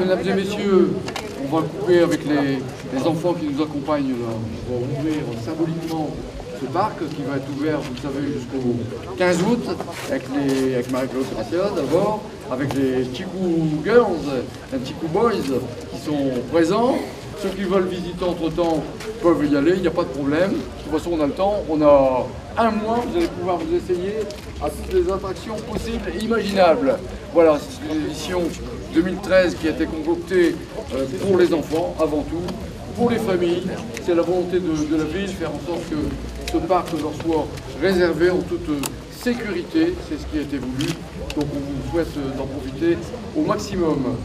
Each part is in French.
mesdames et messieurs, on va couper avec les enfants qui nous accompagnent là. On va ouvrir symboliquement ce parc qui va être ouvert, vous le savez, jusqu'au 15 août avec Marie-Claude Gracia d'abord, avec les Chikou Girls et Chikou Boys qui sont présents. Ceux qui veulent visiter entre-temps peuvent y aller, il n'y a pas de problème. De toute façon, on a le temps. On a un mois, vous allez pouvoir vous essayer à toutes les attractions possibles et imaginables. Voilà, c'est une édition 2013 qui a été concoctée pour les enfants avant tout, pour les familles. C'est la volonté de la ville, faire en sorte que ce parc leur soit réservé en toute sécurité. C'est ce qui a été voulu. Donc on vous souhaite d'en profiter au maximum.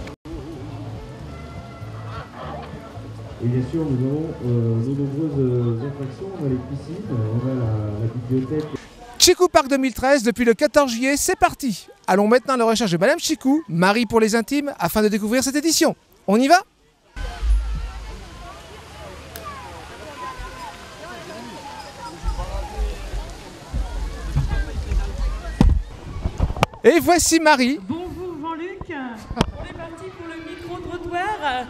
Et bien sûr, nous avons nos nombreuses attractions, on a les piscines, on a la bibliothèque. Chikou Park 2013, depuis le 14 juillet, c'est parti. Allons maintenant à la recherche de Madame Chikou, Marie pour les intimes, afin de découvrir cette édition. On y va? Et voici Marie. Bonjour Jean-Luc, on est parti pour le micro-trottoir.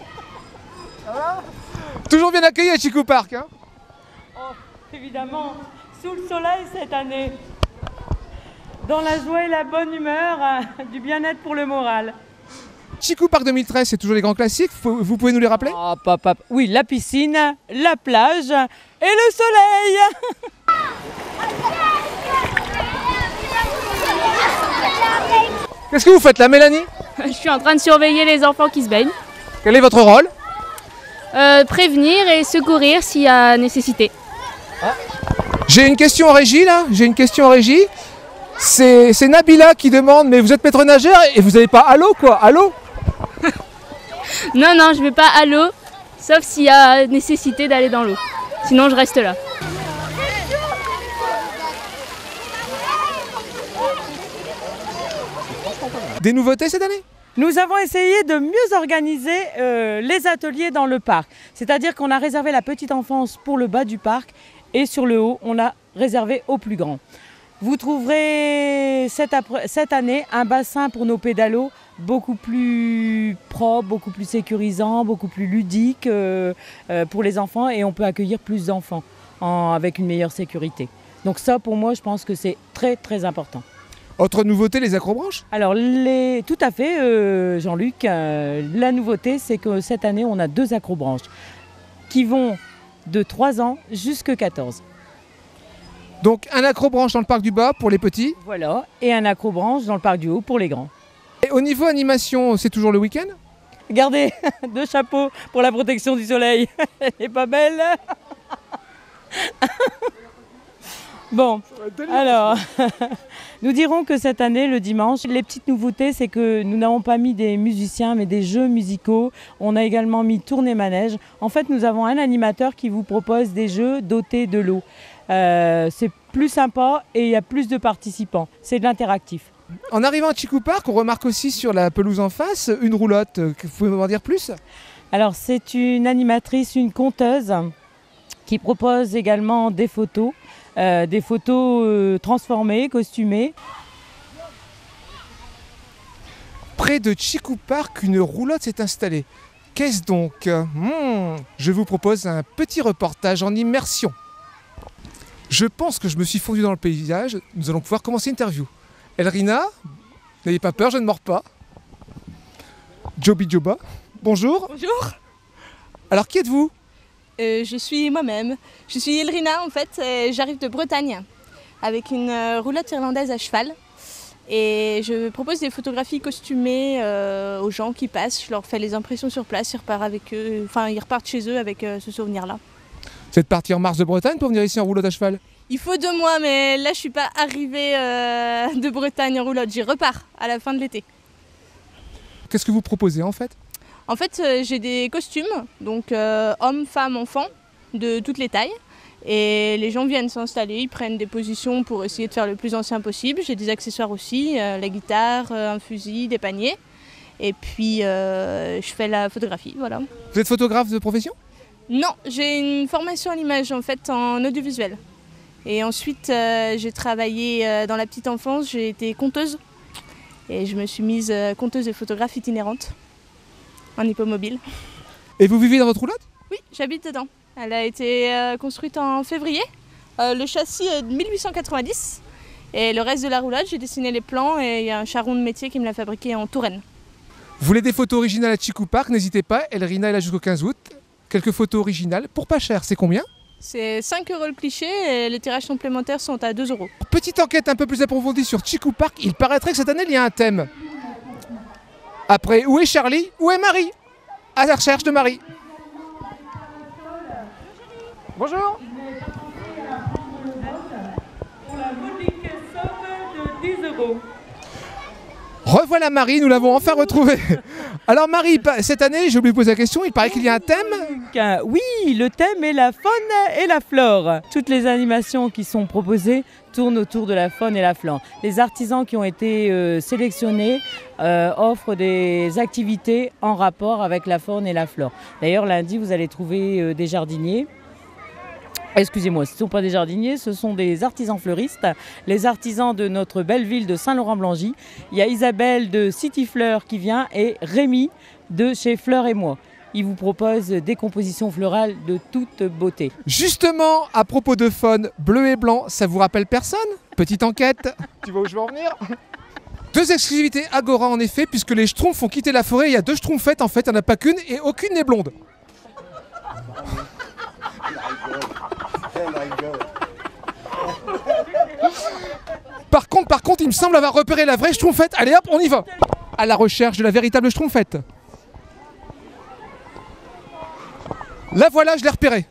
Toujours bien accueilli à Chikou Park, hein? Oh, évidemment, sous le soleil cette année. Dans la joie et la bonne humeur, du bien-être pour le moral. Chikou Park 2013, c'est toujours les grands classiques, vous pouvez nous les rappeler? Oui, la piscine, la plage et le soleil. Qu'est-ce que vous faites là, Mélanie? Je suis en train de surveiller les enfants qui se baignent. Quel est votre rôle? Prévenir et secourir s'il y a nécessité. J'ai une question en régie là, C'est Nabila qui demande, mais vous êtes maître nageur et vous n'avez pas à l'eau quoi, à l'eau? Non, je vais pas à l'eau, sauf s'il y a nécessité d'aller dans l'eau. Sinon, je reste là. Des nouveautés cette année? Nous avons essayé de mieux organiser les ateliers dans le parc. C'est-à-dire qu'on a réservé la petite enfance pour le bas du parc et sur le haut, on a réservé aux plus grands. Vous trouverez cette année un bassin pour nos pédalos beaucoup plus propre, beaucoup plus sécurisant, beaucoup plus ludique pour les enfants et on peut accueillir plus d'enfants avec une meilleure sécurité. Donc ça, pour moi, je pense que c'est très très important. Autre nouveauté, les acrobranches? Alors, tout à fait, Jean-Luc. La nouveauté, c'est que cette année, on a 2 acrobranches qui vont de 3 ans jusqu'à 14. Donc, un acrobranche dans le parc du bas pour les petits? Voilà, et un acrobranche dans le parc du haut pour les grands. Et au niveau animation, c'est toujours le week-end? Regardez, 2 chapeaux pour la protection du soleil. Elle n'est pas belle? Bon, alors, nous dirons que cette année, le dimanche, les petites nouveautés, c'est que nous n'avons pas mis des musiciens, mais des jeux musicaux. On a également mis tournée manège. En fait, nous avons un animateur qui vous propose des jeux dotés de l'eau. C'est plus sympa et il y a plus de participants. C'est de l'interactif. En arrivant à Chikou Park, on remarque aussi sur la pelouse en face une roulotte. Vous pouvez m'en dire plus? Alors, c'est une animatrice, une conteuse, qui propose également des photos transformées, costumées. Près de Chikou Park, une roulotte s'est installée. Qu'est-ce donc? Je vous propose un petit reportage en immersion. Je pense que je me suis fondu dans le paysage. Nous allons pouvoir commencer l'interview. Elrina, n'ayez pas peur, je ne mords pas. Joby Joba, bonjour. Bonjour. Alors qui êtes-vous? Je suis moi-même. Je suis Elrina en fait, j'arrive de Bretagne avec une roulotte irlandaise à cheval et je propose des photographies costumées aux gens qui passent. Je leur fais les impressions sur place, ils repartent avec eux, enfin ils repartent chez eux avec ce souvenir-là. Vous êtes parti en mars de Bretagne pour venir ici en roulotte à cheval? Il faut 2 mois, mais là je suis pas arrivée de Bretagne en roulotte, j'y repars à la fin de l'été. Qu'est-ce que vous proposez en fait? En fait, j'ai des costumes, donc hommes, femmes, enfants, de toutes les tailles. Et les gens viennent s'installer, ils prennent des positions pour essayer de faire le plus ancien possible. J'ai des accessoires aussi, la guitare, un fusil, des paniers. Et puis je fais la photographie, voilà. Vous êtes photographe de profession? Non, j'ai une formation à l'image en fait en audiovisuel. Et ensuite j'ai travaillé dans la petite enfance, j'ai été conteuse. Et je me suis mise conteuse et photographe itinérante. en hippomobile. Et vous vivez dans votre roulotte? Oui, j'habite dedans. Elle a été construite en février. Le châssis est de 1890. Et le reste de la roulotte, j'ai dessiné les plans et il y a un charron de métier qui me l'a fabriqué en Touraine. Vous voulez des photos originales à Chicou Park? N'hésitez pas, Elrina est là jusqu'au 15 août. Quelques photos originales, pour pas cher, c'est combien? C'est 5 € le cliché et les tirages complémentaires sont à 2 €. Petite enquête un peu plus approfondie sur Chicou Park, il paraîtrait que cette année il y a un thème. Après, où est Charlie? Où est Marie? À la recherche de Marie. Bonjour. Pour la modique somme de 10 €. Revoilà Marie, nous l'avons enfin retrouvée. Alors Marie, cette année, j'ai oublié de poser la question, il paraît qu'il y a un thème. Oui, le thème est la faune et la flore. Toutes les animations qui sont proposées tournent autour de la faune et la flore. Les artisans qui ont été sélectionnés offrent des activités en rapport avec la faune et la flore. D'ailleurs, lundi, vous allez trouver des jardiniers. Excusez-moi, ce ne sont pas des jardiniers, ce sont des artisans fleuristes, les artisans de notre belle ville de Saint-Laurent-Blangy. Il y a Isabelle de City Fleur qui vient et Rémi de chez Fleur et Moi. Ils vous proposent des compositions florales de toute beauté. Justement, à propos de faune, bleu et blanc, ça vous rappelle personne? Petite enquête. Tu vois où je veux en venir? 2 exclusivités Agora en effet, puisque les schtroumpfs ont quitté la forêt. Il y a 2 schtroumpfettes en fait, il n'y en a pas qu'une et aucune n'est blonde. Par contre, il me semble avoir repéré la vraie schtroumpfette. Allez hop, on y va. À la recherche de la véritable schtroumpfette. La voilà, je l'ai repérée.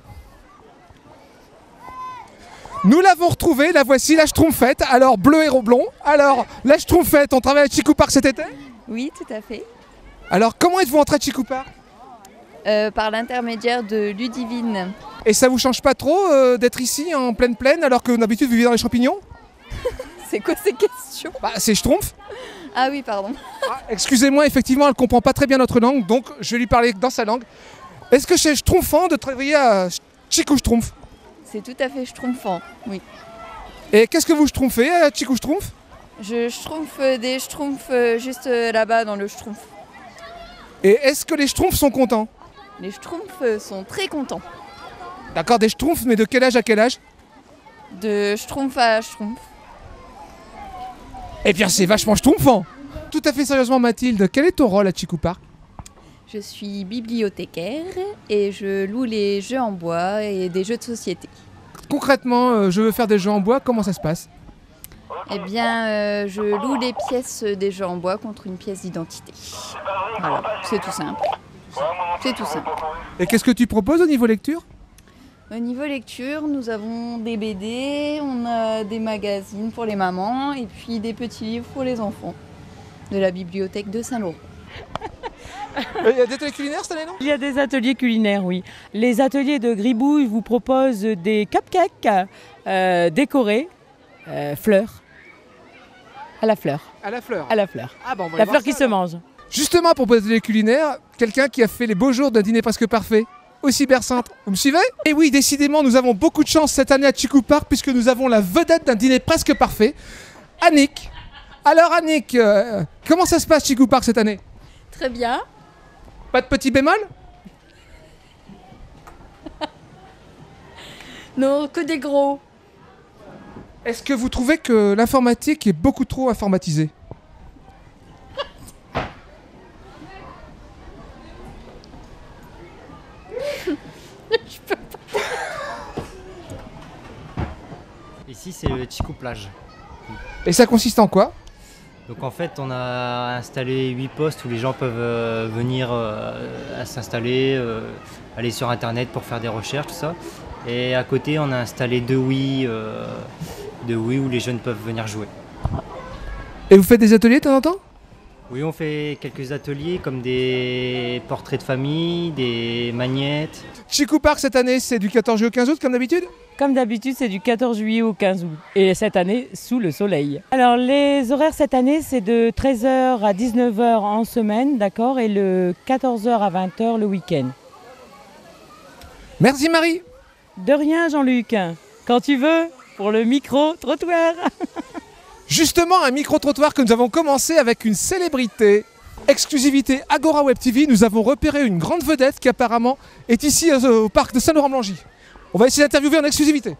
Nous l'avons retrouvée, la voici, la schtroumpfette. Alors, bleu et blond. Alors, la schtroumpfette, on travaille à Chicou Park cet été? Oui, tout à fait. Alors, comment êtes-vous entré à Chicou Park? Par l'intermédiaire de Ludivine. Et ça vous change pas trop d'être ici en pleine plaine alors que d'habitude vous vivez dans les champignons? C'est quoi ces questions? Bah, c'est schtroumpf. Ah oui, pardon. Ah, excusez-moi, effectivement, elle comprend pas très bien notre langue, donc je vais lui parler dans sa langue. Est-ce que c'est schtroumpfant de travailler à Chicou Schtroumpf? C'est tout à fait schtroumpfant, oui. Et qu'est-ce que vous schtroumpfez à Chicou Schtroumpf? Je schtroumpfe des schtroumpfs juste là-bas dans le schtroumpf. Et est-ce que les schtroumpfs sont contents? Les schtroumpfs sont très contents. D'accord, des schtroumpfs, mais de quel âge à quel âge? De schtroumpf à schtroumpf. Eh bien, c'est vachement schtroumpfant. Tout à fait sérieusement, Mathilde, quel est ton rôle à Chicou Park? Je suis bibliothécaire et je loue les jeux en bois et des jeux de société. Concrètement, je veux faire des jeux en bois, comment ça se passe? Eh bien, je loue les pièces des jeux en bois contre une pièce d'identité. Voilà, c'est tout simple. C'est tout simple. Et qu'est-ce que tu proposes au niveau lecture? Au niveau lecture, nous avons des BD, on a des magazines pour les mamans et puis des petits livres pour les enfants de la bibliothèque de Saint-Laurent. Il y a des ateliers culinaires cette année, non? Il y a des ateliers culinaires, oui. Les ateliers de Gribouille vous proposent des cupcakes décorés, fleurs. À la fleur. À la fleur. À la fleur. Ah bah on va La aller voir fleur qui ça, se alors. mange. Justement, à propos des ateliers culinaires, quelqu'un qui a fait les beaux jours d'un dîner presque parfait au Cybercentre. Vous me suivez? Et oui, décidément, nous avons beaucoup de chance cette année à Chicou Park puisque nous avons la vedette d'un dîner presque parfait, Annick. Alors Annick, comment ça se passe Chicou Park cette année? Très bien. Pas de petit bémol? Non, que des gros. Est-ce que vous trouvez que l'informatique est beaucoup trop informatisée? Ici, c'est le Chicou Plage. Et ça consiste en quoi? Donc en fait, on a installé 8 postes où les gens peuvent venir à s'installer, aller sur internet pour faire des recherches, tout ça. Et à côté, on a installé 2 Wii où les jeunes peuvent venir jouer. Et vous faites des ateliers de temps en temps? Oui, on fait quelques ateliers comme des portraits de famille, des magnettes. Chicou Park cette année, c'est du 14 juillet au 15 août comme d'habitude? Comme d'habitude, c'est du 14 juillet au 15 août. Et cette année, sous le soleil. Alors, les horaires cette année, c'est de 13h à 19h en semaine, d'accord? Et le 14h à 20h le week-end. Merci Marie. De rien, Jean-Luc. Quand tu veux, pour le micro-trottoir. Justement, un micro-trottoir que nous avons commencé avec une célébrité. Exclusivité Agora Web TV, nous avons repéré une grande vedette qui apparemment est ici au parc de Saint-Laurent-Blangy. On va essayer d'interviewer en exclusivité.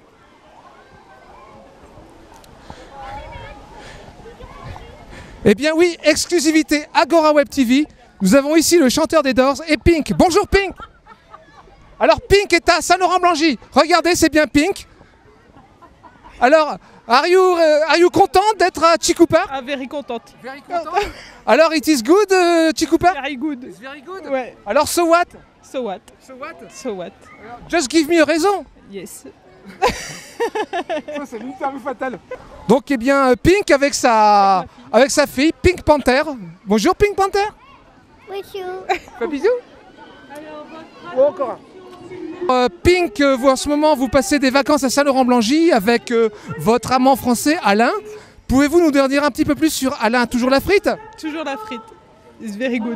Eh bien oui, exclusivité Agora Web TV. Nous avons ici le chanteur des Doors et Pink. Bonjour Pink. Alors Pink est à Saint-Laurent-Blangy. Regardez, c'est bien Pink. Alors, are you content d'être à Chiku Park? Very content. Very content. Alors, it is good, Chiku Park? Very good. It's very good. Ouais. Alors, so what? So what? So what? So what? Just give me a reason. Yes. Ça, c'est l'interview fatale. Donc, eh bien, Pink avec sa fille, Pink Panther. Bonjour, Pink Panther. Bonjour. Fais bisous. Ou encore un. Pink, vous en ce moment, vous passez des vacances à Saint-Laurent-Blangy avec votre amant français, Alain. Pouvez-vous nous en dire un petit peu plus sur Alain, toujours la frite? Toujours la frite. It's very good.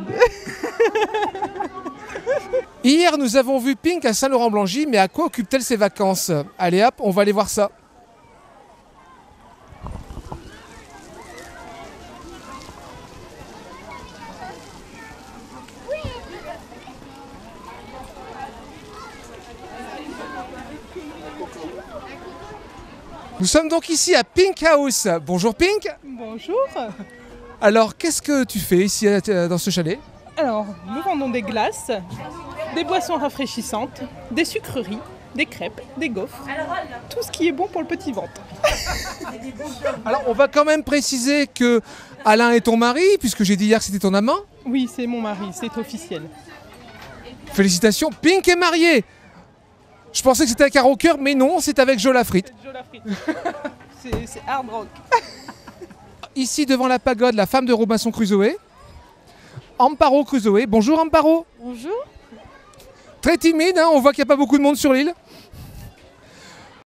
Hier, nous avons vu Pink à Saint-Laurent-Blangy, mais à quoi occupe-t-elle ses vacances? Allez hop, on va aller voir ça. Nous sommes donc ici à Pink House. Bonjour Pink. Bonjour. Alors, qu'est-ce que tu fais ici dans ce chalet? Alors, nous vendons des glaces, des boissons rafraîchissantes, des sucreries, des crêpes, des gaufres, tout ce qui est bon pour le petit ventre. Alors, on va quand même préciser que Alain est ton mari, puisque j'ai dit hier que c'était ton amant. Oui, c'est mon mari, c'est officiel. Félicitations, Pink est mariée. Je pensais que c'était avec un rocker, mais non, c'est avec Joe Lafrite. Joe Lafrite. C'est hard rock. Ici, devant la pagode, la femme de Robinson Crusoe, Amparo Crusoe. Bonjour Amparo. Bonjour. Très timide, hein, on voit qu'il n'y a pas beaucoup de monde sur l'île.